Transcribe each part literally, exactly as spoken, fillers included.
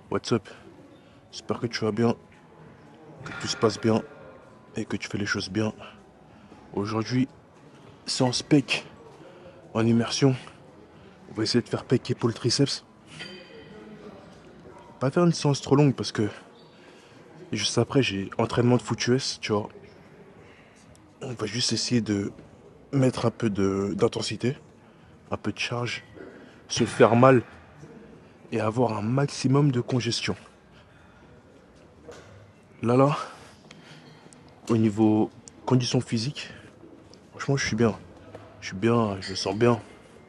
What's up? J'espère que tu vas bien, que tout se passe bien et que tu fais les choses bien. Aujourd'hui, séance pec en immersion. On va essayer de faire pec épaule triceps. Pas faire une séance trop longue parce que juste après j'ai entraînement de foot U S, tu vois. On va juste essayer de mettre un peu de d'intensité, un peu de charge, se faire mal et avoir un maximum de congestion. Là là, au niveau condition physique, franchement je suis bien. Je suis bien, je me sens bien.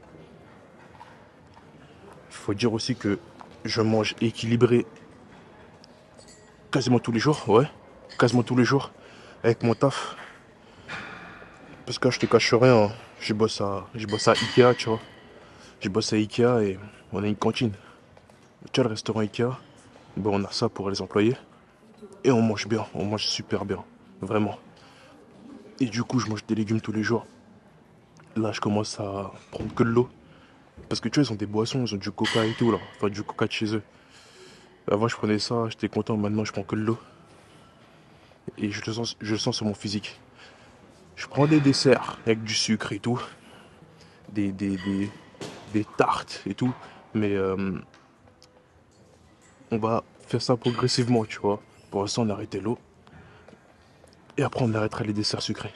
Il faut dire aussi que je mange équilibré quasiment tous les jours, ouais. Quasiment tous les jours. Avec mon taf. Parce que là, je te cache rien. Hein. Je bosse à, je bosse à Ikea, tu vois. Je bosse à Ikea et on a une cantine. Tu vois, le restaurant Ikea, ben, on a ça pour les employés. Et on mange bien. On mange super bien. Vraiment. Et du coup, je mange des légumes tous les jours. Là, je commence à prendre que de l'eau. Parce que tu vois, ils ont des boissons, ils ont du coca et tout, là. Enfin, du coca de chez eux. Avant, je prenais ça, j'étais content. Maintenant, je prends que de l'eau. Et je le sens, je le sens sur mon physique. Je prends des desserts avec du sucre et tout. Des, des, des, des tartes et tout. Mais euh, on va faire ça progressivement, tu vois. Pour l'instant, on a arrêté l'eau. Et après, on arrêtera les desserts sucrés.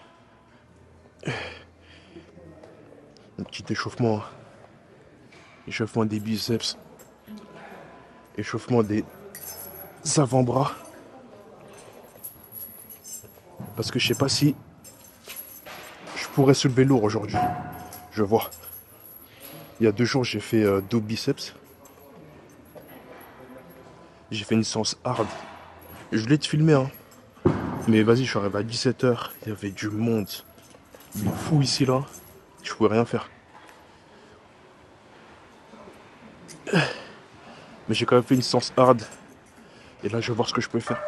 Un petit échauffement. Échauffement des biceps. Échauffement des avant-bras. Parce que je sais pas si je pourrais soulever lourd aujourd'hui. Je vois. Il y a deux jours, j'ai fait euh, dos biceps. J'ai fait une séance hard. Je voulais te filmer, hein. Mais vas-y, je suis arrivé à dix-sept heures. Il y avait du monde. Il est fou ici, là. Je pouvais rien faire. Mais j'ai quand même fait une séance hard. Et là, je vais voir ce que je peux faire.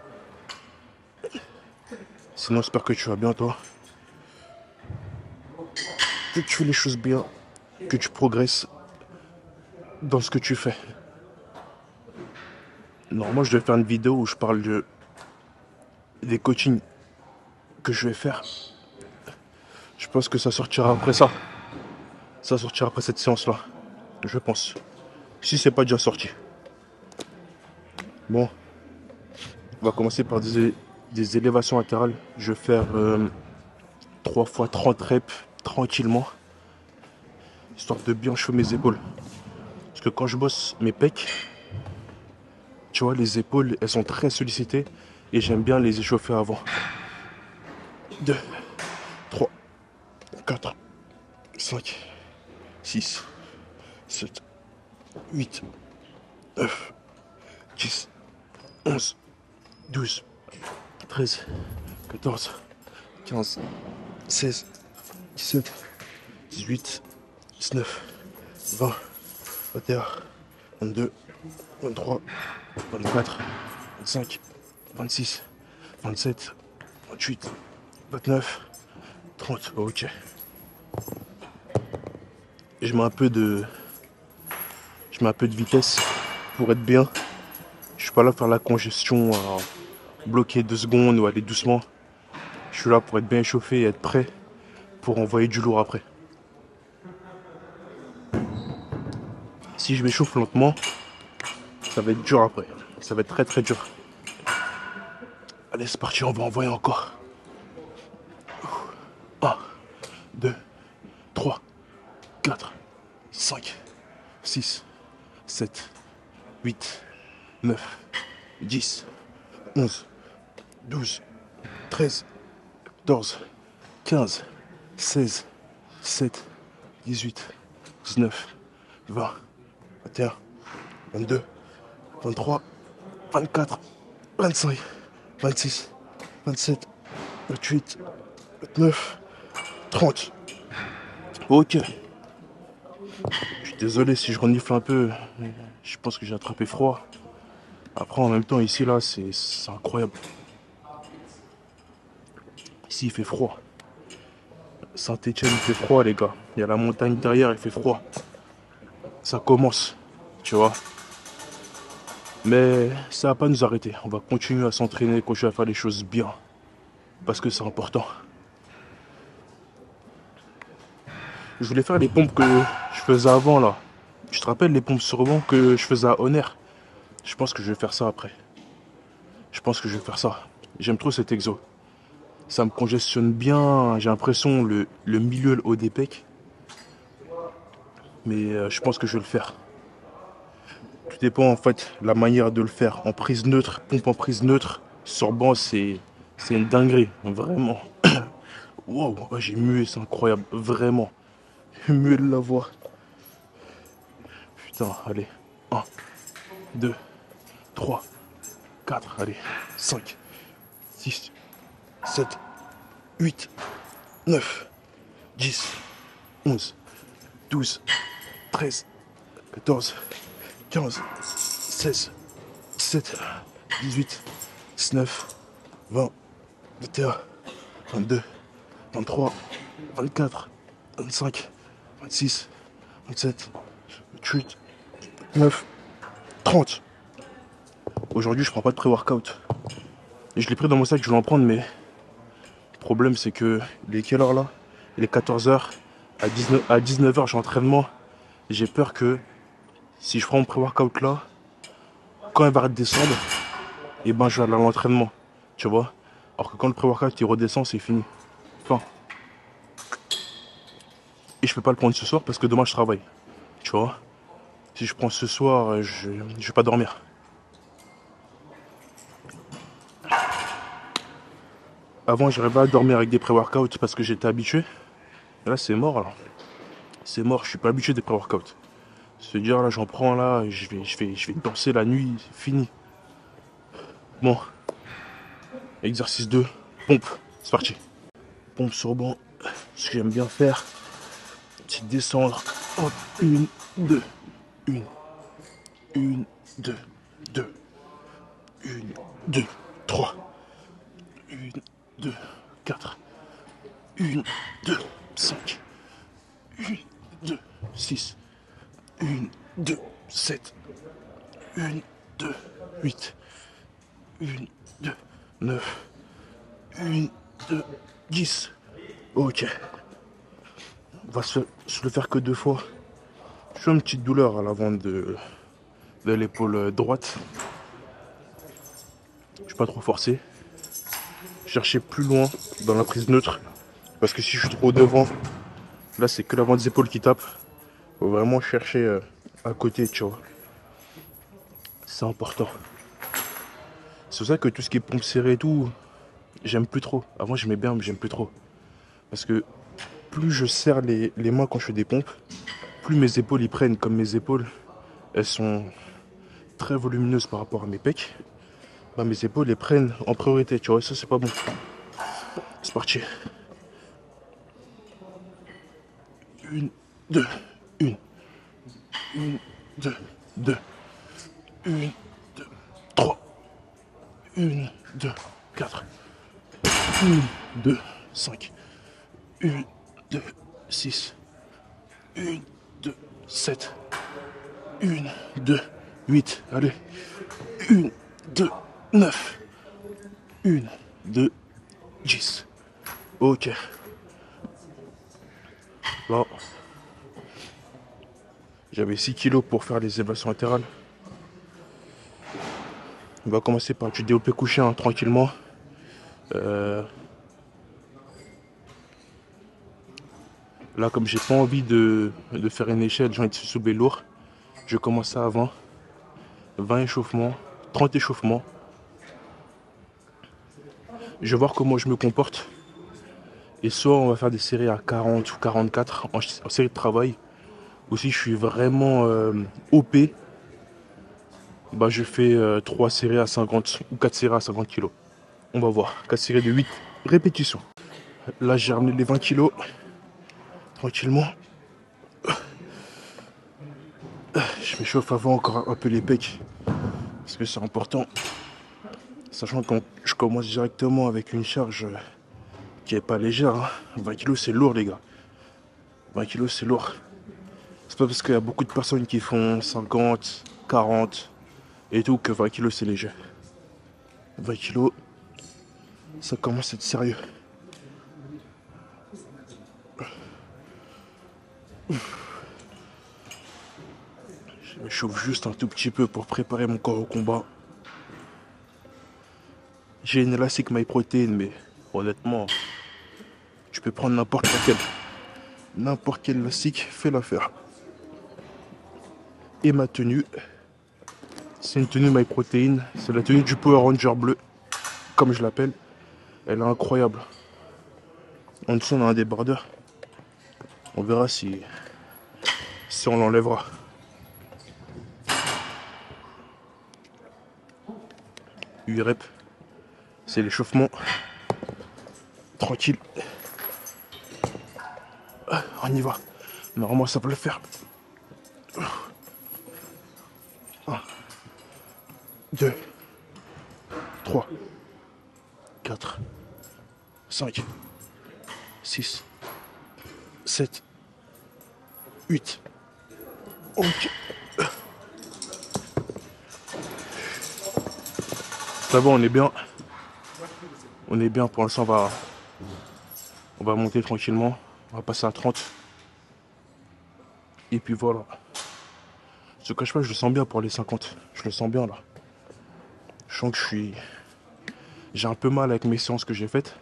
Sinon, j'espère que tu vas bien, toi. Que tu fais les choses bien. Que tu progresses dans ce que tu fais. Normalement, je vais faire une vidéo où je parle de des coachings que je vais faire. Je pense que ça sortira après ça. Ça sortira après cette séance-là. Je pense. Si c'est pas déjà sorti. Bon. On va commencer par des, des élévations latérales. Je vais faire euh, trois fois trente reps tranquillement. Histoire de bien chauffer mes épaules. Parce que quand je bosse mes pecs, tu vois, les épaules, elles sont très sollicitées. Et j'aime bien les échauffer avant. deux, trois, quatre, cinq, six, sept, huit, neuf, dix, onze, douze, treize, quatorze, quinze, seize, dix-sept, dix-huit, dix-neuf, vingt, vingt et un, vingt-deux, vingt-trois, vingt-quatre, vingt-cinq, vingt-six, vingt-sept, vingt-huit, vingt-neuf, trente. Ok. Je mets un peu de. Je mets un peu de vitesse pour être bien. Je suis pas là pour faire la congestion, à bloquer deux secondes ou aller doucement. Je suis là pour être bien échauffé et être prêt pour envoyer du lourd après. Si je m'échauffe lentement, ça va être dur après. Ça va être très très dur. Allez, c'est parti, on va envoyer encore. un, deux, trois, quatre, cinq, six, sept, huit, neuf, dix, onze, douze, treize, quatorze, quinze, seize, dix-sept, dix-huit, dix-neuf, vingt, vingt et un, vingt-deux, vingt-trois, vingt-quatre, vingt-cinq, vingt-six, vingt-sept, vingt-huit, vingt-neuf, trente. Ok. Je suis désolé si je renifle un peu. Je pense que j'ai attrapé froid. Après, en même temps, ici, là, c'est c'est incroyable. Ici, il fait froid. Saint-Etienne, il fait froid, les gars. Il y a la montagne derrière, il fait froid. Ça commence, tu vois. Mais ça va pas nous arrêter. On va continuer à s'entraîner, continuer à faire les choses bien. Parce que c'est important. Je voulais faire les pompes que je faisais avant là. Je te rappelle les pompes sur banc que je faisais à Honor. Je pense que je vais faire ça après. Je pense que je vais faire ça. J'aime trop cet exo. Ça me congestionne bien. J'ai l'impression le, le milieu, le haut des pecs. Mais euh, je pense que je vais le faire. Tout dépend en fait de la manière de le faire. En prise neutre, pompe en prise neutre, sur banc, c'est c'est une dinguerie. Vraiment. Wow, oh, j'ai mué, c'est incroyable. Vraiment. Mué de la voix. Putain, allez. Un, deux, trois, quatre, allez. cinq, six, sept, huit, neuf, dix, onze, douze, treize, quatorze, quinze, seize, dix-sept, dix-huit, dix-neuf, vingt, vingt et un, vingt-deux, vingt-trois, vingt-quatre, vingt-cinq, vingt-six, vingt-sept, vingt-huit, vingt-neuf, trente. Aujourd'hui, je prends pas de pré-workout. Et je l'ai pris dans mon sac, je vais en prendre, mais le problème, c'est que il est quelle heure là? Il est quatorze heures. À dix-neuf, à dix-neuf heures, j'ai entraînement. J'ai peur que si je prends mon pré-workout là, quand il va redescendre, et ben je vais aller à l'entraînement. Tu vois? Alors que quand le pré-workout il redescend, c'est fini. Enfin. Et je peux pas le prendre ce soir parce que demain je travaille. Tu vois? Si je prends ce soir, je, je vais pas dormir. Avant, j'arrivais à dormir avec des pré-workouts parce que j'étais habitué. Et là, c'est mort, là. C'est mort, je suis pas habitué des pré-workouts. Se dire, là, j'en prends, là, je vais, je vais, je vais danser la nuit, c'est fini. Bon. Exercice deux, pompe. C'est parti. Pompe sur banc. Ce que j'aime bien faire, c'est descendre. Hop, une, deux, une, une, deux, deux, une, deux, trois, une, deux, quatre, une, deux, cinq, une, deux, six, une, deux, sept, une, deux, huit, une, deux, neuf, une, deux, dix. Ok. On va se, se le faire que deux fois. J'ai une petite douleur à l'avant de, de l'épaule droite. Je suis pas trop forcé. Chercher plus loin dans la prise neutre. Parce que si je suis trop devant, là c'est que l'avant des épaules qui tape. Faut vraiment chercher euh, à côté, tu vois. C'est important. C'est pour ça que tout ce qui est pompe serrée et tout, j'aime plus trop. Avant j'aimais bien, mais j'aime plus trop. Parce que plus je serre les, les mains quand je fais des pompes, plus mes épaules y prennent. Comme mes épaules, elles sont très volumineuses par rapport à mes pecs. Bah, mes épaules les prennent en priorité, tu vois. Ça c'est pas bon. C'est parti. Une, deux, une, une, deux, deux, une, deux, trois, une, deux, quatre, une, deux, cinq, une, deux, six, une, deux, sept, une, deux, huit, allez, une, deux, neuf, une, deux, dix. Ok. Là, j'avais six kilos pour faire les élévations latérales. On va commencer par du développé couché hein, tranquillement. Euh, là, comme j'ai pas envie de, de faire une échelle, j'ai envie de soulever lourd. Je commence à vingt. vingt échauffements, trente échauffements. Je vais voir comment je me comporte. Et soit on va faire des séries à quarante ou quarante-quatre en, en série de travail. Ou si je suis vraiment euh, O P, bah je fais euh, trois séries à cinquante ou quatre séries à cinquante kilos. On va voir. quatre séries de huit répétitions. Là j'ai ramené les vingt kilos. Tranquillement. Je m'échauffe avant encore un peu les pecs. Parce que c'est important. Sachant que je commence directement avec une charge qui est pas légère. Hein. vingt kilos c'est lourd les gars. vingt kilos c'est lourd. C'est pas parce qu'il y a beaucoup de personnes qui font cinquante, quarante Et tout, que vingt kilos c'est léger. vingt kilos, ça commence à être sérieux. Je me chauffe juste un tout petit peu pour préparer mon corps au combat. J'ai une élastique MyProtein, mais honnêtement, tu peux prendre n'importe laquelle. N'importe quel élastique fait l'affaire. Et ma tenue, c'est une tenue MyProtein. C'est la tenue du Power Ranger bleu, comme je l'appelle. Elle est incroyable. En dessous, on a un débardeur. On verra si, si on l'enlèvera. huit reps. C'est l'échauffement. Tranquille. On y va. Normalement, ça peut le faire. un, deux, trois, quatre, cinq, six, sept, huit. Ok. Ça va, on est bien. On est bien. Pour l'instant, on va, on va monter tranquillement. On va passer à trente. Et puis voilà. Je te cache pas, je le sens bien pour les cinquante. Je le sens bien là. Je sens que je suis... J'ai un peu mal avec mes séances que j'ai faites.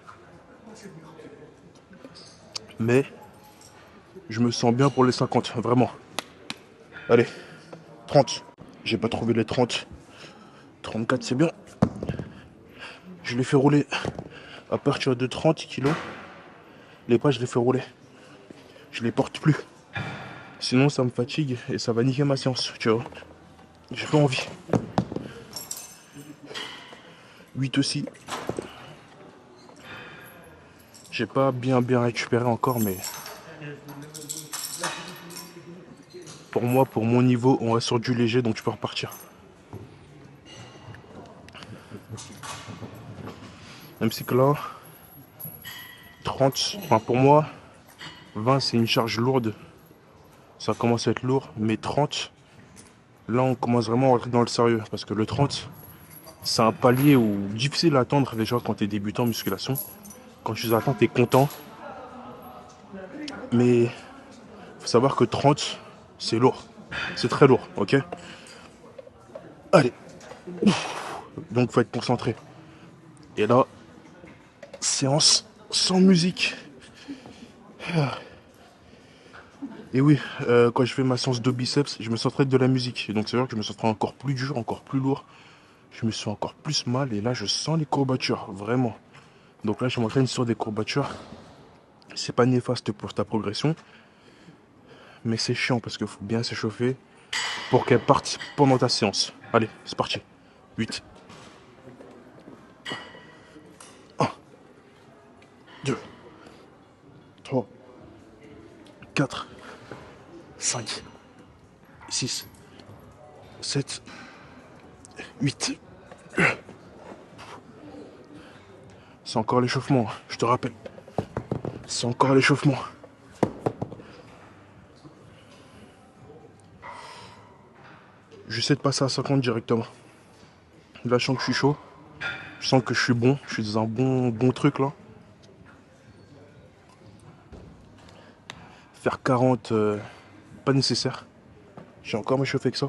Mais je me sens bien pour les cinquante, vraiment. Allez, trente. J'ai pas trouvé les trente. trente-quatre, c'est bien. Je les fais rouler à partir de trente kilos. Les pas, je les fais rouler. Je les porte plus. Sinon, ça me fatigue et ça va niquer ma séance, tu vois. J'ai pas envie. huit aussi. J'ai pas bien bien récupéré encore, mais pour moi, pour mon niveau, on va sur du léger, donc je peux repartir. Même si que là, trente, enfin pour moi, vingt c'est une charge lourde. Ça commence à être lourd, mais trente, là on commence vraiment à rentrer dans le sérieux. Parce que le trente, c'est un palier où difficile à atteindre déjà quand tu es débutant en musculation. Quand tu les atteins, tu es content. Mais faut savoir que trente, c'est lourd. C'est très lourd, ok? Allez. Donc faut être concentré. Et là, séance sans musique. Et oui, euh, quand je fais ma séance de biceps, je me sentirais de la musique. Et donc c'est vrai que je me sentirais encore plus dur, encore plus lourd. Je me sens encore plus mal et là je sens les courbatures, vraiment. Donc là je m'entraîne sur des courbatures. C'est pas néfaste pour ta progression. Mais c'est chiant parce qu'il faut bien s'échauffer pour qu'elles partent pendant ta séance. Allez, c'est parti. huit. un, deux, trois, quatre, cinq, six, sept, huit. C'est encore l'échauffement, je te rappelle. C'est encore l'échauffement. J'essaie de passer à cinquante directement. Là, je sens que je suis chaud. Je sens que je suis bon. Je suis dans un bon, bon truc là. Faire quarante, euh, pas nécessaire. J'ai encore m'échauffé que ça.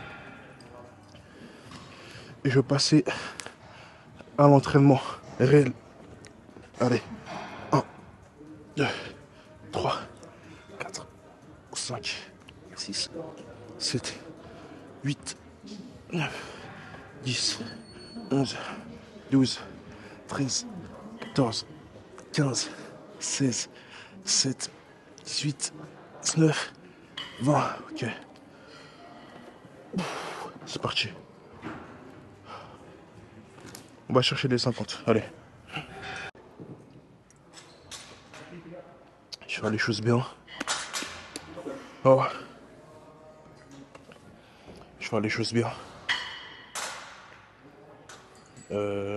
Et je vais passer à l'entraînement réel. Allez. un, deux, trois, quatre, cinq, six, sept, huit, neuf, dix, onze, douze, treize, quatorze, quinze, seize, dix-sept, dix-huit, dix-neuf, vingt. Ok. C'est parti. On va chercher les cinquante. Allez. Je vais faire les choses bien. Oh. Je vais faire les choses bien. Euh...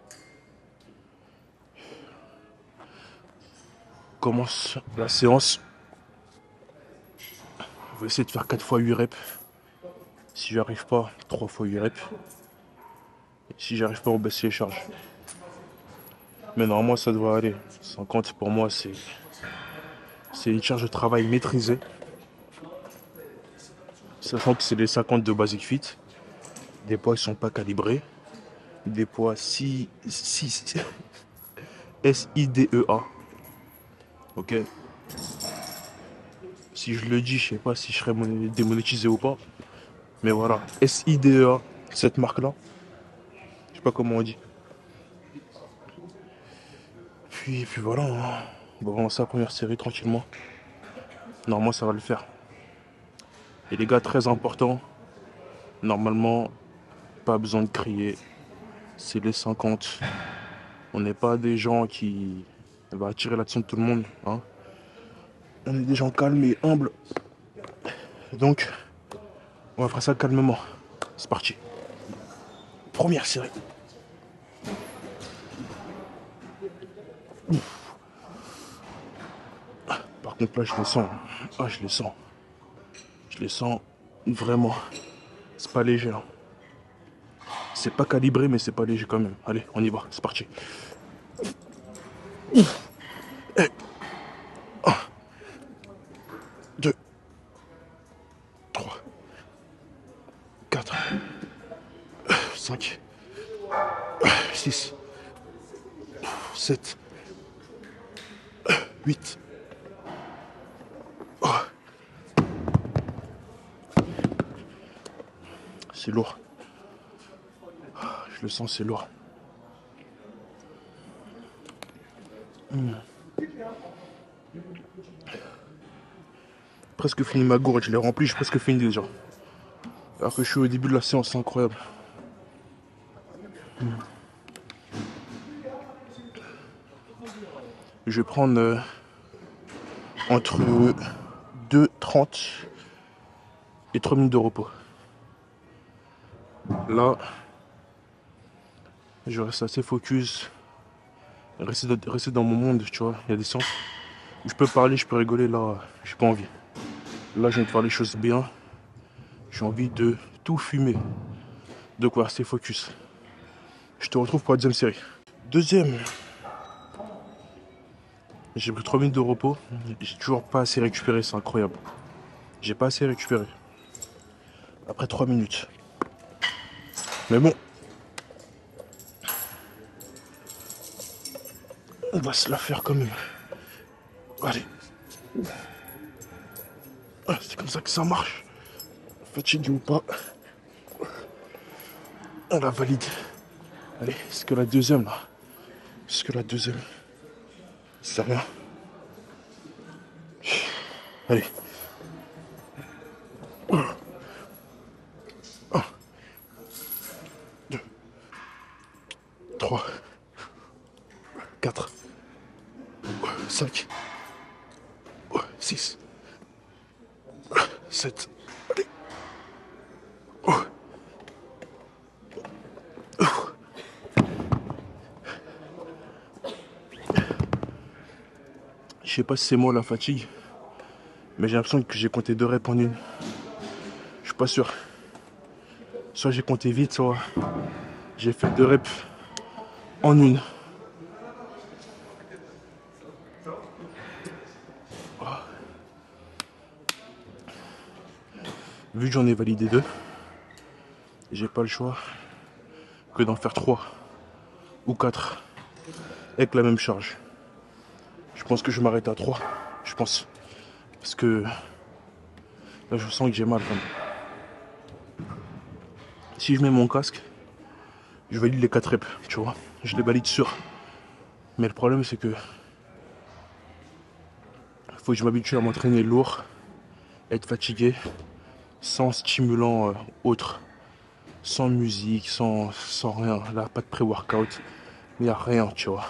Commence la séance. On va essayer de faire quatre fois huit reps. Si j'arrive pas, trois fois huit reps. Si j'arrive pas, on baisse les charges. Mais normalement, ça devrait aller. cinquante pour moi, c'est c'est une charge de travail maîtrisée. Sachant que c'est les cinquante de Basic Fit. Des poids, ils sont pas calibrés. Des poids six, six, S I D E A. Ok. Si je le dis, je sais pas si je serais démonétisé ou pas. Mais voilà, S I D E A, cette marque-là. Je sais pas comment on dit. Puis, puis voilà, hein. On va commencer la première série tranquillement. Normalement, ça va le faire. Et les gars, très important. Normalement, pas besoin de crier. C'est les cinquante. On n'est pas des gens qui vont attirer l'attention de tout le monde. Hein. On est des gens calmes et humbles. Donc, on va faire ça calmement. C'est parti. Première série. Ouf. Par contre, là, je les sens. Ah, je les sens. Je les sens vraiment. C'est pas léger. Hein. C'est pas calibré, mais c'est pas léger quand même. Allez, on y va. C'est parti. Ouf. Et... un, deux, trois, quatre, cinq, six, sept, huit. Oh. C'est lourd. Je le sens, c'est lourd. Mmh. Presque fini ma gourde, je l'ai rempli, j'ai presque fini déjà. Alors que je suis au début de la séance, c'est incroyable. Mmh. Je vais prendre euh, entre deux trente et trois minutes de repos. Là, je reste assez focus, rester, rester dans mon monde, tu vois. Il y a des séances où je peux parler, je peux rigoler, là, j'ai pas envie. Là, je viens de faire les choses bien. J'ai envie de tout fumer. De quoi rester focus. Je te retrouve pour la deuxième série. Deuxième. J'ai pris trois minutes de repos. J'ai toujours pas assez récupéré, c'est incroyable. J'ai pas assez récupéré. Après trois minutes. Mais bon. On va se la faire quand même. Allez. Ah, c'est comme ça que ça marche. Fatigué ou pas. On la valide. Allez, est-ce que la deuxième là? Est-ce que la deuxième? C'est rien. Allez. un, deux, trois, quatre, cinq, six, sept. Allez. Je sais pas si c'est moi la fatigue, mais j'ai l'impression que j'ai compté deux reps en une. Je suis pas sûr. Soit j'ai compté vite, soit j'ai fait deux reps en une. Vu que j'en ai validé deux, j'ai pas le choix que d'en faire trois ou quatre avec la même charge. Je pense que je vais m'arrêter à trois. Je pense. Parce que là, je sens que j'ai mal quand même. Si je mets mon casque, je valide les quatre reps, tu vois. Je les valide sûr. Mais le problème, c'est que faut que je m'habitue à m'entraîner lourd, être fatigué, sans stimulant euh, autre, sans musique, sans, sans rien. Là, pas de pré-workout, il n'y a rien, tu vois.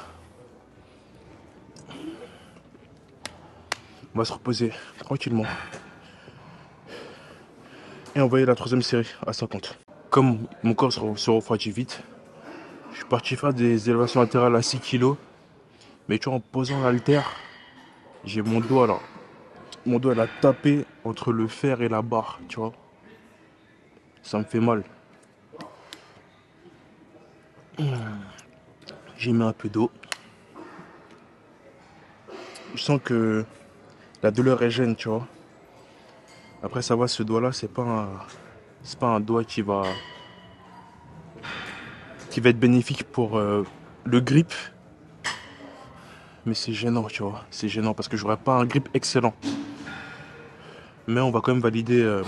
On va se reposer tranquillement. Et envoyer la troisième série à cinquante. Comme mon corps se refroidit vite, je suis parti faire des élévations latérales à six kilos. Mais tu vois, en posant l'haltère, j'ai mon doigt là. Mon doigt, elle a tapé entre le fer et la barre, tu vois. Ça me fait mal. J'ai mis un peu d'eau. Je sens que la douleur est gêne, tu vois. Après, ça va, ce doigt-là, c'est pas un... c'est pas un doigt qui va... qui va être bénéfique pour euh, le grip. Mais c'est gênant, tu vois. C'est gênant parce que j'aurais pas un grip excellent. Mais on va quand même valider euh,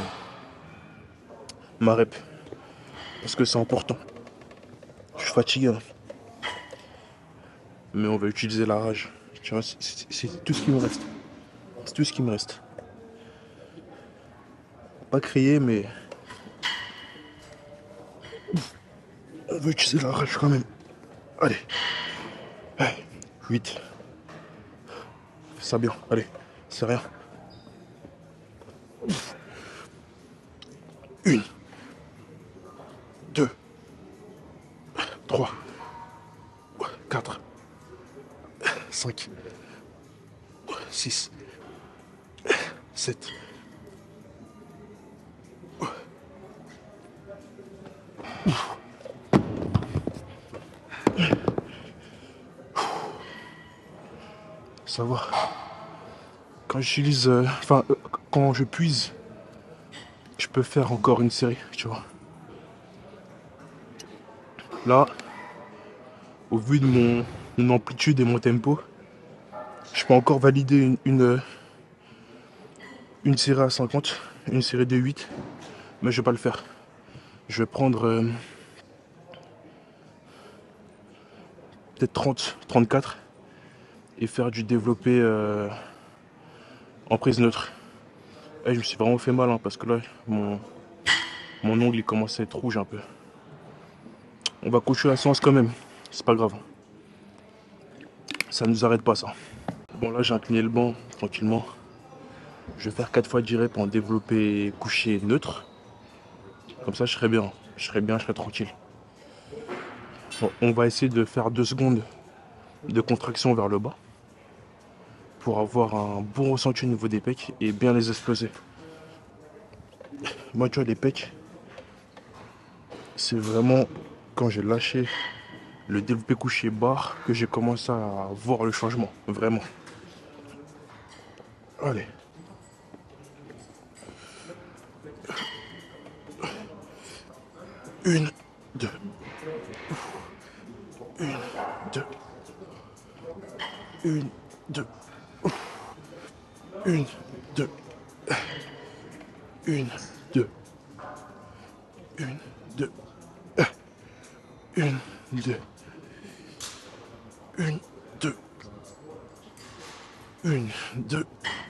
ma rep. Parce que c'est important. Je suis fatigué. Hein. Mais on va utiliser la rage. Tu vois, c'est tout ce qui me reste. C'est tout ce qui me reste. Pas crier, mais... on va utiliser la rage quand même. Allez. huit. Fais ça bien. Allez. C'est rien. Une. Deux. Trois. Quatre. Cinq. Six. Sept. Ça va. Quand j'utilise... euh, Enfin, euh, quand je puise, je peux faire encore une série, tu vois. Là, au vu de mon, mon amplitude et mon tempo, je peux encore valider une, une, une série à cinquante, une série de huit, mais je vais pas le faire. Je vais prendre euh, peut-être trente, trente-quatre et faire du développé euh, en prise neutre. Et je me suis vraiment fait mal hein, parce que là, mon, mon ongle il commence à être rouge un peu. On va coucher la séance quand même, c'est pas grave. Ça ne nous arrête pas ça. Bon là j'ai incliné le banc tranquillement. Je vais faire quatre fois dix reps en développé couché neutre. Comme ça je serai bien. Je serai bien, je serai tranquille. Bon, on va essayer de faire deux secondes de contraction vers le bas. Pour avoir un bon ressenti au niveau des pecs et bien les exploser. Moi tu vois les pecs, c'est vraiment quand j'ai lâché le développé couché barre que j'ai commencé à voir le changement. Vraiment. Allez. Une, deux. Une, deux. Une, deux. Une, deux. Une, deux. Une, deux. Une, deux. Une, deux. Une, deux.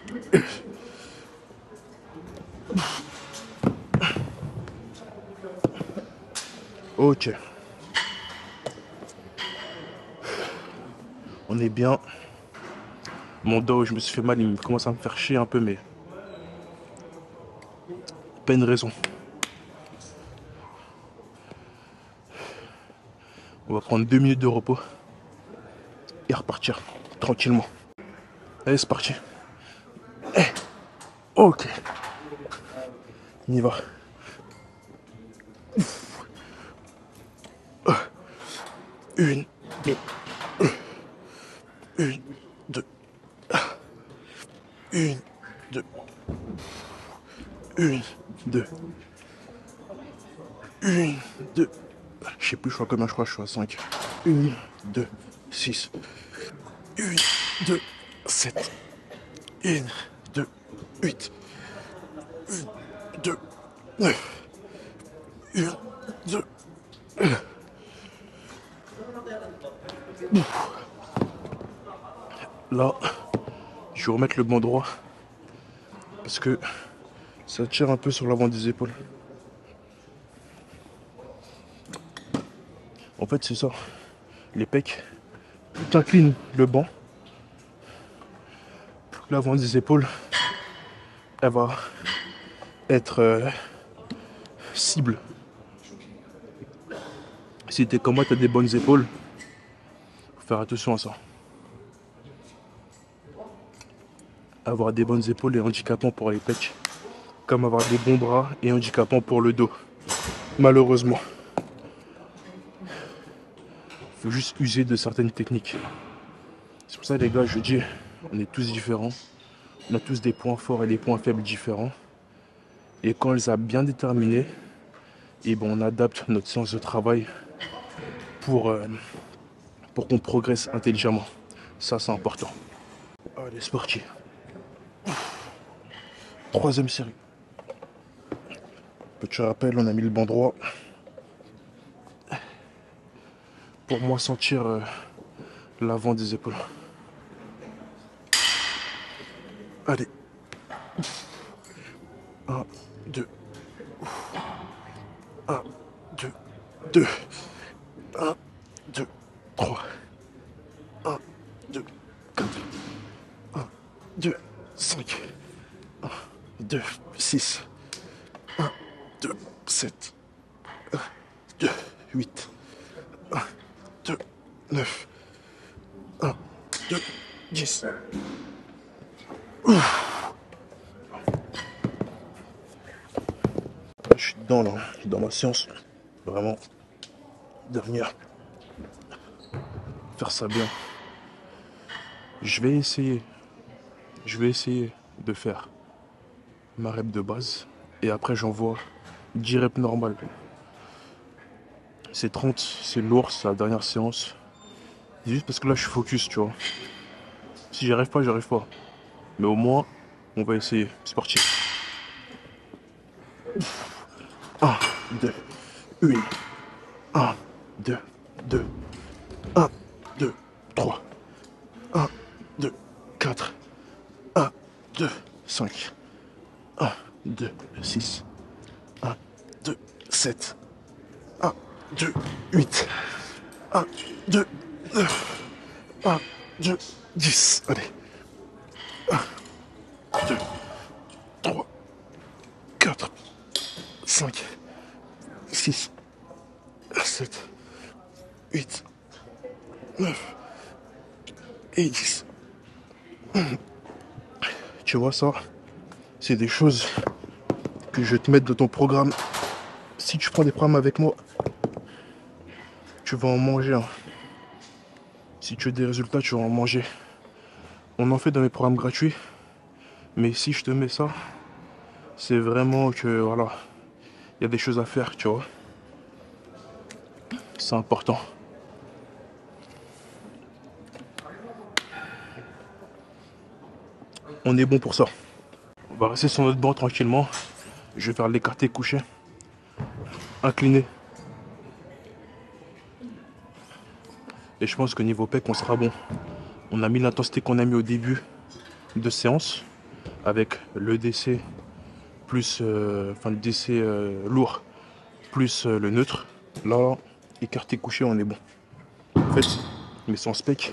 Ok. On est bien. Mon dos, je me suis fait mal, il commence à me faire chier un peu, mais pas une raison. On va prendre deux minutes de repos et repartir tranquillement. Allez, c'est parti. Eh, ok. On y va. Une, deux. Une, deux. Une, deux. Une, deux. Une, deux. Je sais plus, je crois combien, je crois que je suis à cinq. Une, deux, six. Une, deux, sept. Une, deux, huit. Une, deux, neuf. Une, deux. Là, je vais remettre le banc droit parce que ça tire un peu sur l'avant des épaules. En fait, c'est ça. Les pecs, plus tu inclines le banc, plus l'avant des épaules, elle va être euh, cible. Si t'es comme moi, t'as des bonnes épaules, faut faire attention à ça. Avoir des bonnes épaules est handicapant pour les pecs, comme avoir des bons bras et handicapant pour le dos. Malheureusement. Il faut juste user de certaines techniques. C'est pour ça, les gars, je dis, on est tous différents. On a tous des points forts et des points faibles différents. Et quand on les a bien déterminés, et bon, on adapte notre séance de travail pour, euh, pour qu'on progresse intelligemment. Ça, c'est important. Allez, c'est parti. Troisième série. Petit rappel, on a mis le banc droit. Pour moi, sentir euh, l'avant des épaules. Allez. Un, deux. Un, deux, deux. Un, deux, trois. Un, deux, quatre. Un, deux, cinq. Un, deux, six. Un, deux, sept. Un, deux, huit. Un, deux, neuf. Un, deux, dix. Je suis dedans là, je suis dans ma séance. Vraiment. Dernière. Faire ça bien. Je vais essayer. Je vais essayer de faire ma rep de base. Et après j'envoie dix reps normales. C'est trente, c'est lourd, c'est la dernière séance. C'est juste parce que là je suis focus, tu vois. Si j'y arrive pas, j'y arrive pas. Mais au moins, on va essayer. C'est parti. un, deux, un. un, deux, deux. un, deux, trois. un, deux, quatre. un, deux, cinq. un, deux, six. un, deux, sept. un, deux, huit. un, deux, neuf. un, deux, dix. Allez. un, deux, trois, quatre, cinq, six, sept, huit, neuf et dix. Tu vois ça? C'est des choses que je vais te mettre dans ton programme. Si tu prends des programmes avec moi, tu vas en manger. Hein. Si tu veux des résultats, tu vas en manger. On en fait dans mes programmes gratuits. Mais si je te mets ça, c'est vraiment que, voilà, il y a des choses à faire, tu vois. C'est important. On est bon pour ça. On va rester sur notre banc tranquillement. Je vais faire l'écarté couché. Incliné. Et je pense qu'au niveau pec, on sera bon. On a mis l'intensité qu'on a mis au début de séance. Avec le D C plus euh, enfin le D C euh, lourd plus euh, le neutre. Là, écarté couché, on est bon. En fait, mais sans spec.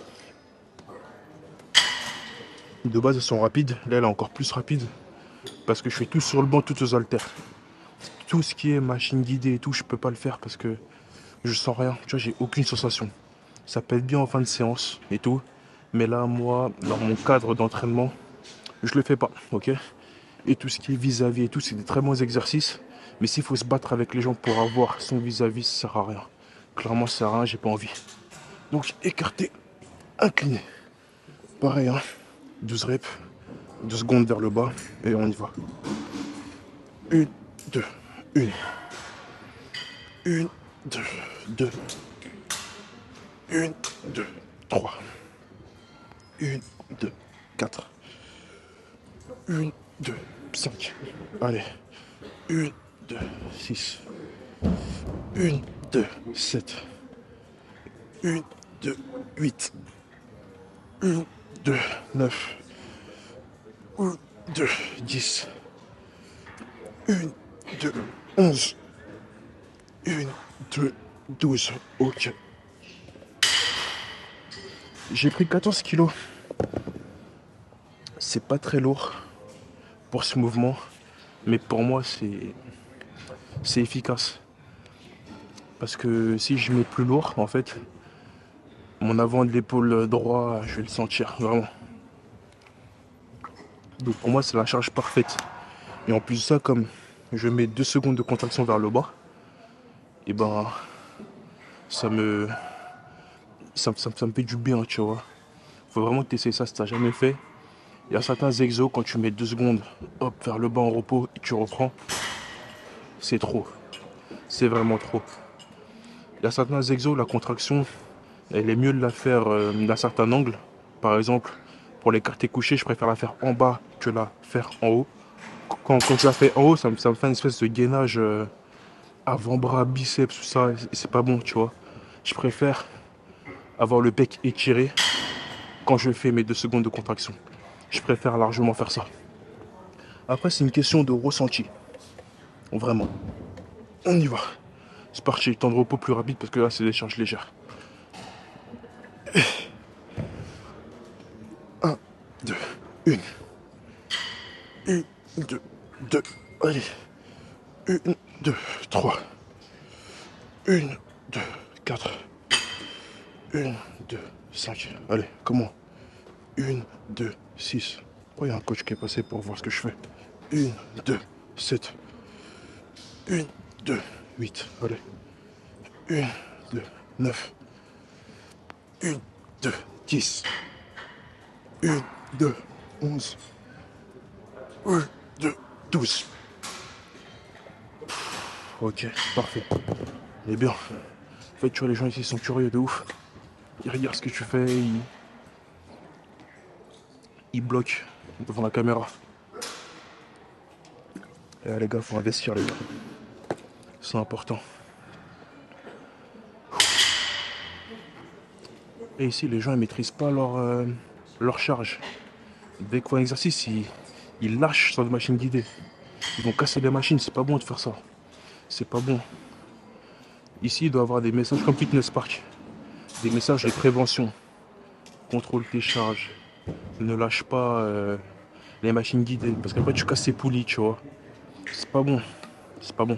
De base, elles sont rapides. Là, elle est encore plus rapide. Parce que je fais tout sur le banc, tout aux haltères. Tout ce qui est machine guidée et tout, je peux pas le faire parce que je sens rien. Tu vois, j'ai aucune sensation. Ça peut être bien en fin de séance et tout. Mais là, moi, dans mon cadre d'entraînement, je le fais pas, ok? Et tout ce qui est vis-à-vis et tout, c'est des très bons exercices. Mais s'il faut se battre avec les gens pour avoir son vis-à-vis, ça sert à rien. Clairement, ça sert à rien, j'ai pas envie. Donc, écarté, incliné. Pareil, hein. douze reps, deux secondes vers le bas, et on y va. Une, deux, une. Une, deux, deux. Une, deux, trois. Une, deux, quatre. Une, deux, cinq. Allez. Une, deux, six. Une, deux, sept. Une, deux, huit. Une, deux, neuf. Une, deux, dix. Une, deux, onze. Une, deux, douze. Ok. J'ai pris quatorze kilos. C'est pas très lourd pour ce mouvement, mais pour moi c'est c'est efficace. Parce que si je mets plus lourd, en fait, mon avant de l'épaule droit, je vais le sentir vraiment. Donc pour moi c'est la charge parfaite. Et en plus de ça, comme je mets deux secondes de contraction vers le bas, et ben ça me ça, ça, ça me fait du bien, tu vois. Faut vraiment que tu essaies ça si t'as jamais fait. Il y a certains exos, quand tu mets deux secondes, hop, vers le bas en repos et tu reprends, c'est trop. C'est vraiment trop. Il y a certains exos, la contraction, elle est mieux de la faire euh, d'un certain angle. Par exemple, pour les quartiers couchés, je préfère la faire en bas que la faire en haut. Quand, quand je la fais en haut, ça me, ça me fait une espèce de gainage euh, avant-bras, biceps, tout ça. Et c'est pas bon, tu vois. Je préfère avoir le bec étiré quand je fais mes deux secondes de contraction. Je préfère largement faire ça. Après, c'est une question de ressenti. Vraiment. On y va. C'est parti. Temps de repos plus rapide parce que là, c'est des charges légères. Un, deux, une. Une, deux, deux. Allez. Une, deux, trois. Une, deux, quatre. Une, deux, cinq. Allez, comment? Une, deux, six. Oh, il y a un coach qui est passé pour voir ce que je fais. Une, deux, sept. Une, deux, huit. Allez. Une, deux, neuf. Une, deux, dix. Une, deux, onze. Une, deux, douze. Ok, parfait. On est bien. En fait, tu vois, les gens ici sont curieux de ouf. Ils regardent ce que tu fais, ils, ils bloquent devant la caméra. Et là, les gars, faut investir, les gars. C'est important. Et ici, les gens, ils maîtrisent pas leur, euh, leur charge. Dès qu'on fait un exercice, ils, ils lâchent sur des machines guidées. Ils vont casser les machines, c'est pas bon de faire ça. C'est pas bon. Ici, il doit y avoir des messages comme Fitness Park. Des messages de prévention. Contrôle tes charges. Ne lâche pas euh, les machines guidées. Parce qu'après, tu casses ces poulies, tu vois. C'est pas bon. C'est pas bon.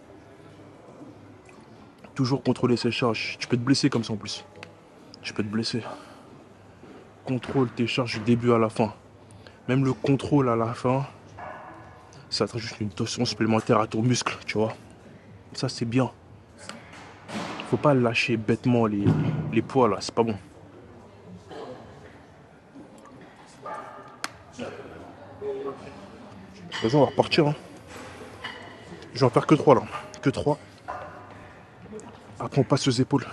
Toujours contrôler ses charges. Tu peux te blesser comme ça en plus. Tu peux te blesser. Contrôle tes charges du début à la fin. Même le contrôle à la fin, ça te juste une tension supplémentaire à ton muscle, tu vois. Ça, c'est bien. Faut pas lâcher bêtement les, les poids là, c'est pas bon. Vas-y, on va repartir. Hein. Je vais en faire que trois là. Que trois. Après, on passe aux épaules.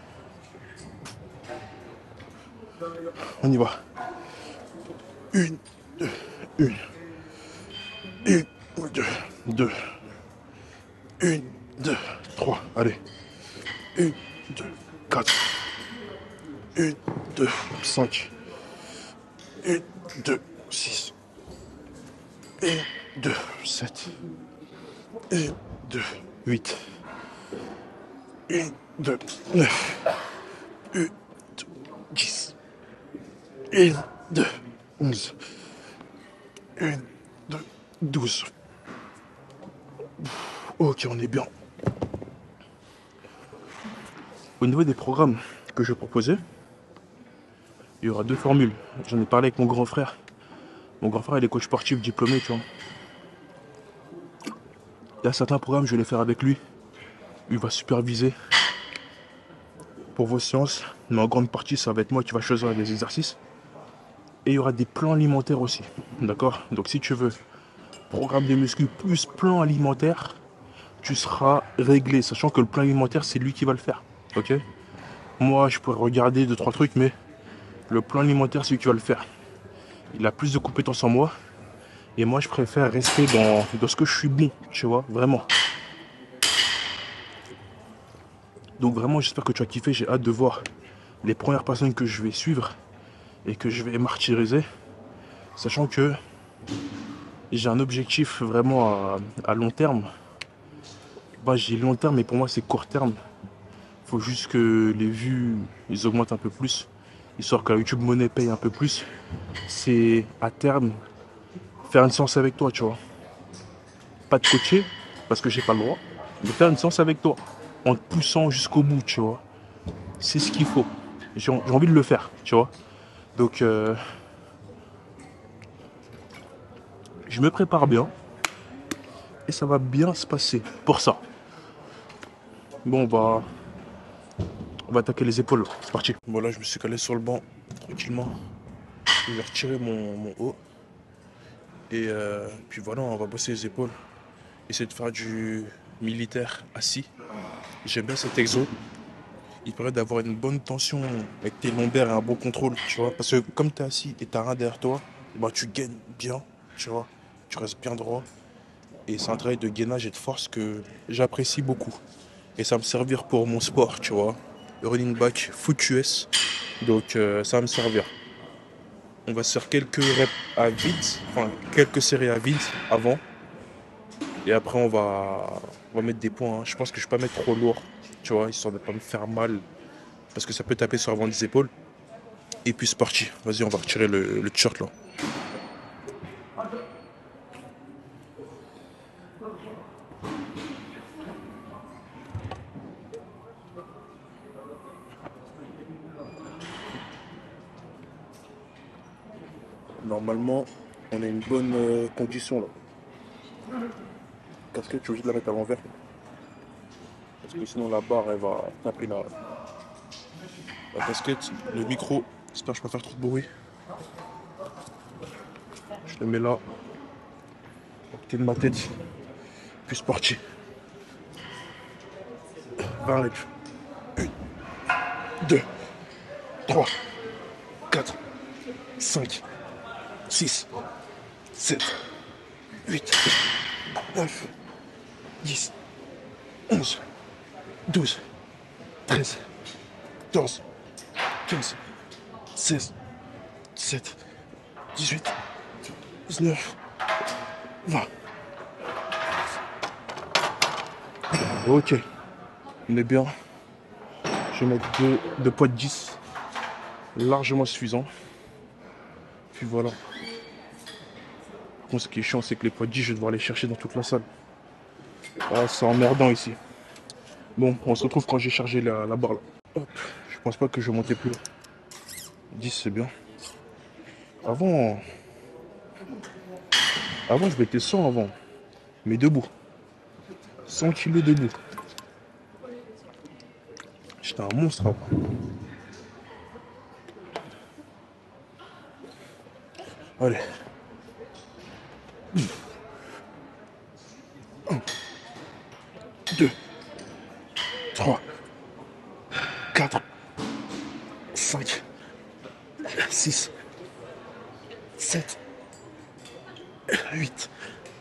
On y va. Une, deux, une. Une, deux, deux. Une, deux, trois. Allez. Une, deux, quatre. Une, deux, cinq. Une, deux, six. Une, deux, sept. Une, deux, huit. Une, deux, neuf. Une, deux, dix. Une, deux, onze. Une, deux, douze. Ok, on est bien. Au niveau des programmes que je proposais, il y aura deux formules. J'en ai parlé avec mon grand frère. Mon grand frère, il est coach sportif diplômé, tu vois. Il y a certains programmes, je vais les faire avec lui. Il va superviser pour vos séances. Mais en grande partie, ça va être moi qui va choisir les exercices. Et il y aura des plans alimentaires aussi. D'accord? Donc si tu veux programme de muscu plus plan alimentaire, tu seras réglé. Sachant que le plan alimentaire, c'est lui qui va le faire. Ok? Moi, je pourrais regarder deux, trois trucs, mais le plan alimentaire, c'est lui qui va le faire. Il a plus de compétences en moi. Et moi, je préfère rester dans, dans ce que je suis bon, tu vois, vraiment. Donc vraiment, j'espère que tu as kiffé. J'ai hâte de voir les premières personnes que je vais suivre et que je vais martyriser. Sachant que j'ai un objectif vraiment à, à long terme. Bah, j'ai long terme, mais pour moi, c'est court terme. Il faut juste que les vues, ils augmentent un peu plus. Histoire que la YouTube Money paye un peu plus. C'est à terme faire une séance avec toi, tu vois. Pas de coacher, parce que j'ai pas le droit, mais faire une séance avec toi, en te poussant jusqu'au bout, tu vois. C'est ce qu'il faut. J'ai envie de le faire, tu vois. Donc, euh, je me prépare bien, et ça va bien se passer pour ça. Bon, on va, on va attaquer les épaules. C'est parti. Bon, là, je me suis calé sur le banc, tranquillement. Je vais retirer mon, mon haut. Et euh, puis voilà, on va bosser les épaules. Essayer de faire du militaire assis. J'aime bien cet exo. Il permet d'avoir une bonne tension avec tes lombaires et un bon contrôle, tu vois. Parce que comme tu es assis et tu rien derrière toi, bah, tu gaines bien, tu vois. Tu restes bien droit. Et c'est un travail de gainage et de force que j'apprécie beaucoup. Et ça va me servir pour mon sport, tu vois. Le running back foot U S. Donc euh, ça va me servir. On va se faire quelques reps à vide, enfin quelques séries à vide avant. Et après on va, on va mettre des points, hein. Je pense que je vais pas mettre trop lourd, tu vois, histoire de pas me faire mal. Parce que ça peut taper sur l'avant des épaules. Et puis c'est parti. Vas-y, on va retirer le, le t-shirt là. Normalement, on a une bonne euh, condition là. Casquette, je suis obligé de la mettre à l'envers. Parce que sinon la barre elle va taper la, la casquette. Le micro, j'espère que je peux pas faire trop de bruit. Je le mets là, à côté de ma tête. Puis c'est parti. vingt reps. un, deux, trois, quatre, cinq, six, sept, huit, neuf, dix, onze, douze, treize, quatorze, quinze, seize, dix-sept, dix-huit, dix-neuf, vingt. Ok, on est bien. Je vais mettre deux, deux poids de dix, largement suffisant. Puis voilà. Par contre, ce qui est chiant, c'est que les poids de dix, je vais devoir les chercher dans toute la salle. Ah, c'est emmerdant ici. Bon, on se retrouve quand j'ai chargé la, la barre là. Hop, je pense pas que je vais monter plus haut. dix, c'est bien. Avant, avant je mettais cent avant, mais debout. cent kilos debout. J'étais un monstre avant. Allez. un, deux, trois, quatre, cinq, six, sept, huit.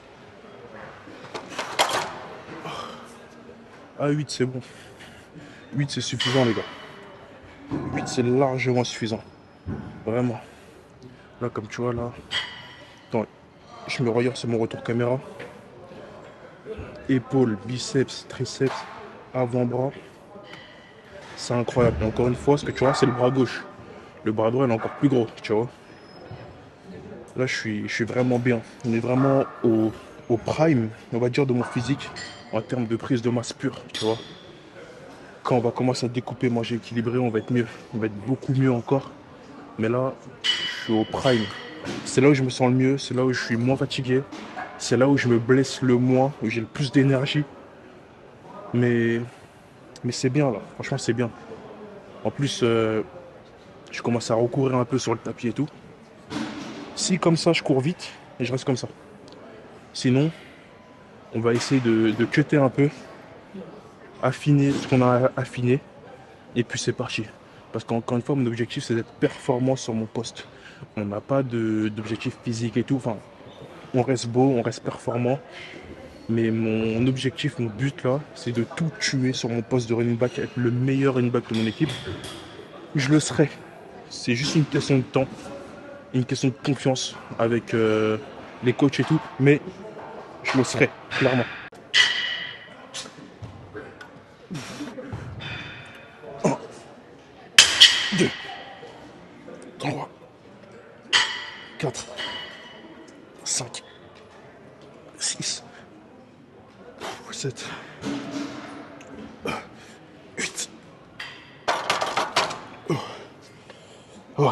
Ah, huit, c'est bon. huit, c'est suffisant, les gars. huit, c'est largement suffisant. Vraiment. Là, comme tu vois, là. Attends, je me regarde sur mon retour caméra. Épaules, biceps, triceps, avant-bras. C'est incroyable. Et encore une fois, ce que tu vois, c'est le bras gauche. Le bras droit, il est encore plus gros, tu vois. Là, je suis, je suis vraiment bien. On est vraiment au, au prime, on va dire, de mon physique en termes de prise de masse pure, tu vois. Quand on va commencer à découper, manger équilibré, on va être mieux. On va être beaucoup mieux encore. Mais là, je suis au prime. C'est là où je me sens le mieux, c'est là où je suis moins fatigué. C'est là où je me blesse le moins, où j'ai le plus d'énergie. Mais, mais c'est bien là, franchement c'est bien. En plus, euh, je commence à recourir un peu sur le tapis et tout. Si comme ça je cours vite, et je reste comme ça. Sinon, on va essayer de, de cutter un peu, affiner ce qu'on a affiné, et puis c'est parti. Parce qu'encore une fois, mon objectif c'est d'être performant sur mon poste. On n'a pas de- d'objectif physique et tout. Enfin, on reste beau, on reste performant. Mais mon objectif, mon but là, c'est de tout tuer sur mon poste de running back, être le meilleur running back de mon équipe. Je le serai. C'est juste une question de temps, une question de confiance avec euh, les coachs et tout. Mais je le serai, clairement. un, deux, trois, quatre, cinq, six, sept, huit. Ouais.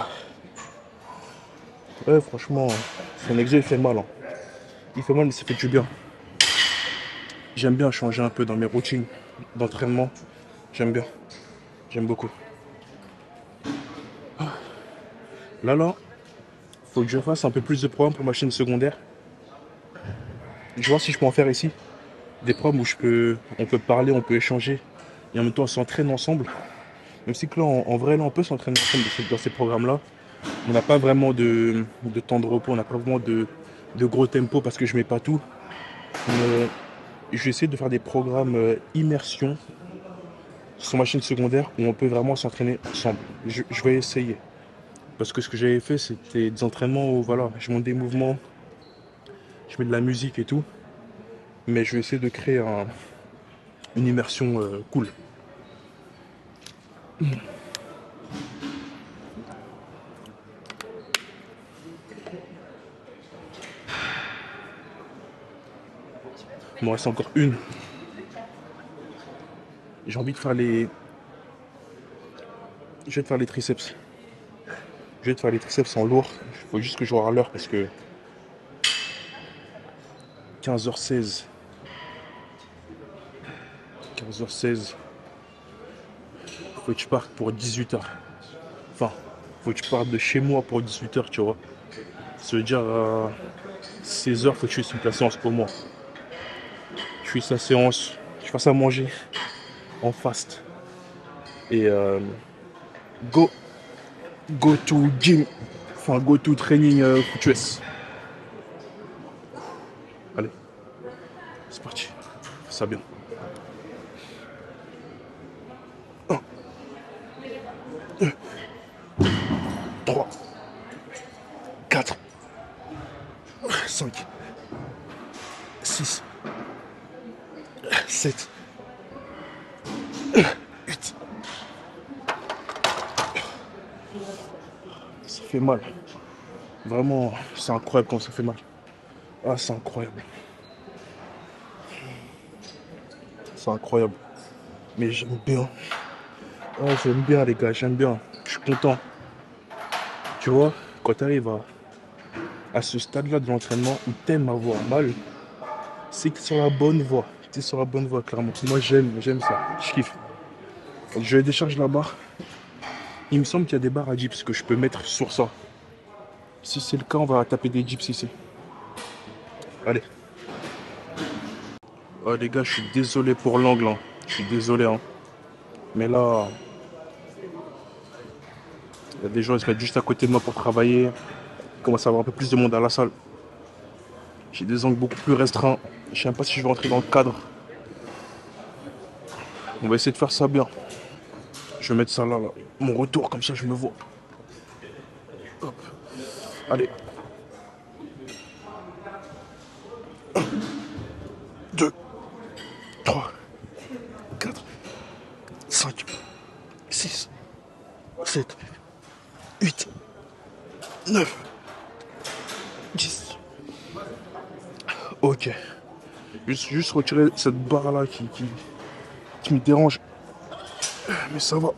Ouais, franchement, son exo il fait mal, hein. Il fait mal, mais ça fait du bien. J'aime bien changer un peu dans mes routines. d'entraînement. J'aime bien. J'aime beaucoup. Là, là, faut que je fasse un peu plus de programmes pour ma chaîne secondaire. Je vais voir si je peux en faire ici. Des programmes où je peux, on peut parler, on peut échanger. Et en même temps, on s'entraîne ensemble. Même si que là, en, en vrai, là, on peut s'entraîner ensemble dans ces, dans ces programmes-là. On n'a pas vraiment de, de temps de repos, on n'a pas vraiment de, de gros tempo parce que je mets pas tout. Mais je vais essayer de faire des programmes euh, immersion sur ma chaîne secondaire où on peut vraiment s'entraîner ensemble. Je, je vais essayer. Parce que ce que j'avais fait, c'était des entraînements où voilà, je monte des mouvements, je mets de la musique et tout. Mais je vais essayer de créer un, une immersion euh, cool. Il m'en reste encore une. J'ai envie de faire les. Je vais te faire les triceps. Je vais te faire les triceps en lourd. Il faut juste que je regarde l'heure parce que quinze heures seize. quinze heures seize. Faut que je parte pour dix-huit heures. Enfin, faut que je parte de chez moi pour dix-huit heures, tu vois. Ça veut dire à seize heures, faut que je fasse la séance pour moi. Je fais sa séance, je fasse à manger en fast. Et euh, go, go to gym. Enfin, go to training euh, fitness. Allez, c'est parti. Fais ça bien. un, deux, trois, quatre, cinq, six, sept, huit. Ça fait mal. Vraiment, c'est incroyable quand ça fait mal. Ah, c'est incroyable. C'est incroyable. Mais j'aime bien. Ah, j'aime bien les gars, j'aime bien. Je suis content. Tu vois, quand tu arrives à, à ce stade-là de l'entraînement où t'aimes avoir mal, c'est que tu es sur la bonne voie. Tu es sur la bonne voie, clairement. Moi, j'aime, j'aime ça. Je kiffe. Donc, je décharge la barre. Il me semble qu'il y a des barres à dips que je peux mettre sur ça. Si c'est le cas, on va taper des dips ici. Allez. Oh, les gars, je suis désolé pour l'angle. Hein. Je suis désolé. Hein. Mais là, il y a des gens qui se mettent juste à côté de moi pour travailler. Il commence à avoir un peu plus de monde à la salle. J'ai des angles beaucoup plus restreints. Je ne sais même pas si je vais rentrer dans le cadre. On va essayer de faire ça bien. Je vais mettre ça là, là. Mon retour, comme ça je me vois. Hop. Allez. un, deux, trois, quatre, cinq, six, sept, huit, neuf, dix. Ok. Juste, juste retirer cette barre là qui, qui, qui me dérange. Mais ça va.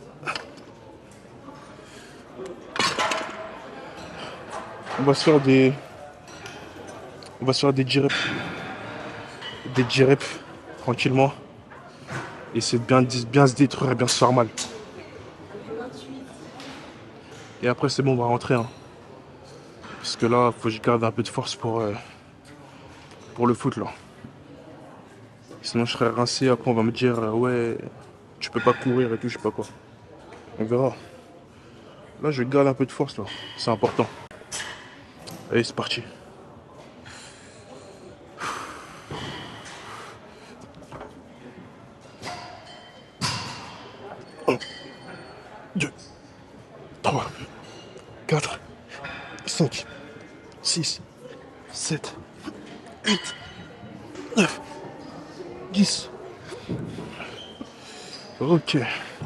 On va se faire des. On va se faire des dix reps. Des dix reps tranquillement. Et c'est bien, bien se détruire et bien se faire mal. Et après c'est bon, on va rentrer. Hein. Parce que là, faut que je garde un peu de force pour, euh, pour le foot là. Sinon je serais rincé, après on va me dire euh, ouais, tu peux pas courir et tout, je sais pas quoi. On verra. Là je garde un peu de force là, c'est important. Allez, c'est parti. un, deux, trois, quatre, cinq, six, sept, huit, neuf, dix. Ok.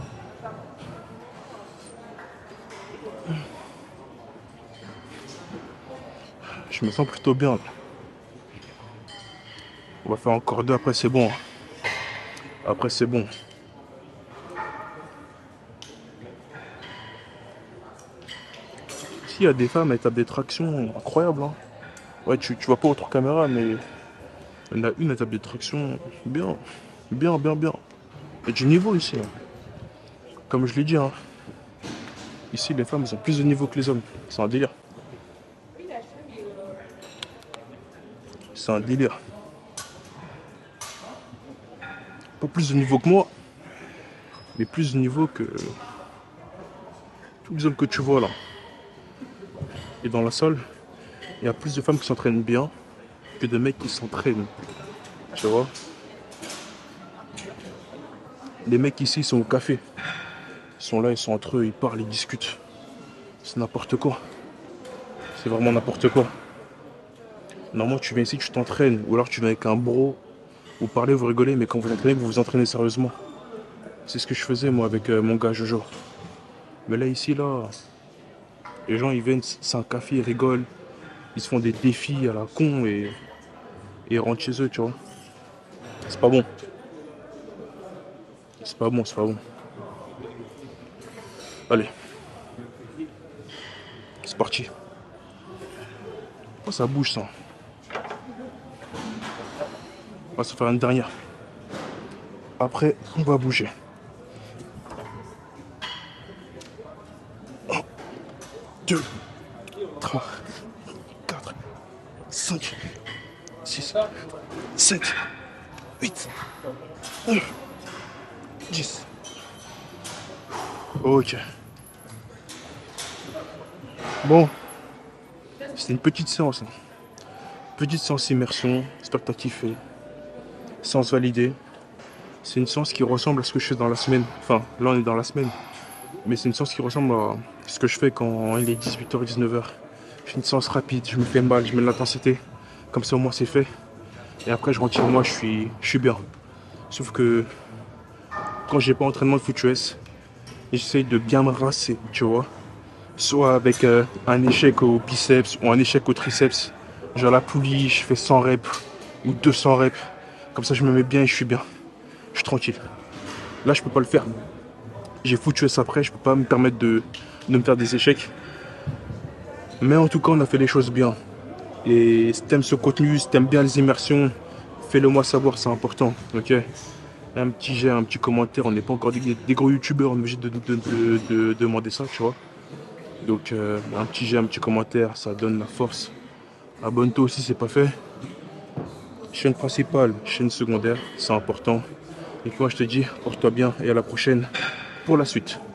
Je me sens plutôt bien là. On va faire encore deux, après c'est bon. Après c'est bon. Si, il y a des femmes, elles tapent des tractions incroyables. Hein. Ouais, tu, tu vois pas autre caméra, mais il y en a une, elle tape des tractions bien. Bien, bien, bien. Il y a du niveau ici. Hein. Comme je l'ai dit, hein, ici les femmes elles ont plus de niveau que les hommes. C'est un délire. C'est un délire. Pas plus de niveau que moi, mais plus de niveau que tous les hommes que tu vois là. Et dans la salle, il y a plus de femmes qui s'entraînent bien que de mecs qui s'entraînent. Tu vois? Les mecs ici ils sont au café. Ils sont là, ils sont entre eux, ils parlent, ils discutent. C'est n'importe quoi. C'est vraiment n'importe quoi. Normalement, tu viens ici, tu t'entraînes. Ou alors tu viens avec un bro. Vous parlez, vous rigolez, mais quand vous entraînez, vous vous entraînez sérieusement. C'est ce que je faisais moi avec euh, mon gars Jojo. Mais là, ici, là, les gens ils viennent, c'est un café, ils rigolent. Ils se font des défis à la con et, et ils rentrent chez eux, tu vois. C'est pas bon. C'est pas bon, c'est pas bon. Allez. C'est parti. Oh, ça bouge ça. On va se faire une dernière. Après, on va bouger. un, deux, trois, quatre, cinq, six, sept, huit, neuf, dix. Ok. Bon. C'était une petite séance. Hein. Petite séance immersion. J'espère que t'as kiffé. Séance validée. C'est une séance qui ressemble à ce que je fais dans la semaine. Enfin, là on est dans la semaine. Mais c'est une séance qui ressemble à ce que je fais quand il est dix-huit heures, dix-neuf heures. Je fais une séance rapide, je me fais mal, je mets de l'intensité. Comme ça au moins c'est fait. Et après je rentre chez moi, je suis, je suis bien. Sauf que quand j'ai pas entraînement de foot U S, j'essaye de bien me rasser, tu vois. Soit avec euh, un échec au biceps ou un échec au triceps. Genre la poulie, je fais cent reps ou deux cents reps. Comme ça je me mets bien et je suis bien. Je suis tranquille. Là je peux pas le faire. J'ai foot U S après, je peux pas me permettre de, de me faire des échecs. Mais en tout cas on a fait les choses bien. Et si t'aimes ce contenu, si t'aimes bien les immersions, fais-le moi savoir, c'est important. Ok. Un petit j'aime, un petit commentaire, on n'est pas encore des, des gros youtubeurs, on est obligé de, de, de, de, de demander ça, tu vois. Donc euh, un petit j'aime, un petit commentaire, ça donne la force. Abonne-toi aussi, c'est pas fait. Chaîne principale, chaîne secondaire, c'est important. Et moi je te dis, porte-toi bien et à la prochaine pour la suite.